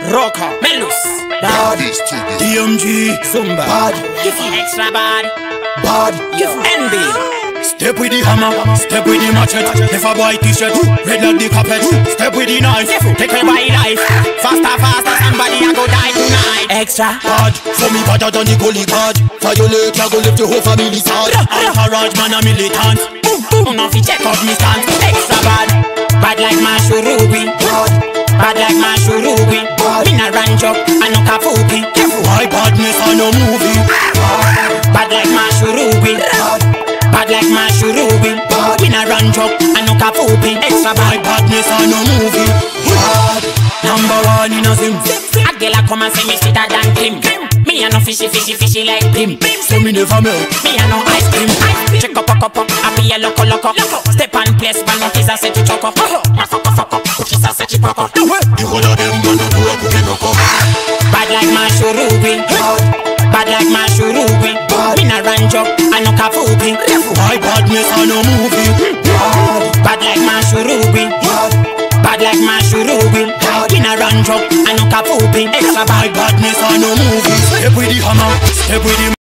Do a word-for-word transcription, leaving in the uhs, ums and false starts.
Rocker, Melus, Bad, D M G, Zumba, bad, extra bad, bad, N B. Step with the hammer, step with the machete. If a boy t-shirt, red like the carpet. Step with the knife, take away my life. Faster, faster, somebody a go die tonight. Extra bad, for me better than the gully bad. Violate, I go lift the whole family sad. Entourage man a militant. Boom, boom, now fi check out me stance. Extra bad, bad like Mashurubi. Bad like Mashurubi. Me na range up, I no kafuki. Why badness a no movie? Bad like Mashurubi. Bad like Mashurubi. We na run job and no kafupi. Extra bad badness and no movie. Bad number one in a sim. A girl a come and say me sweeter than Kim. Me a no fishy fishy fishy like Pim. So me never melt. Me a no ice cream. Check up a cup up. I be a loco loco. Step and place but no kiss a set to choco. Ma fuck up fuck up. Kiss a set to pop up. The whole of them man do a cookie no come. Bad like Mashurubi. Bad like Mashurubi. Me na run job and no kafupi. Why badness a no movie? Bad like Mashurubi. Bad like Mashurubi. Me na run job and no kafupi. Extra bad badness a no movie. Step with the hammer, step with the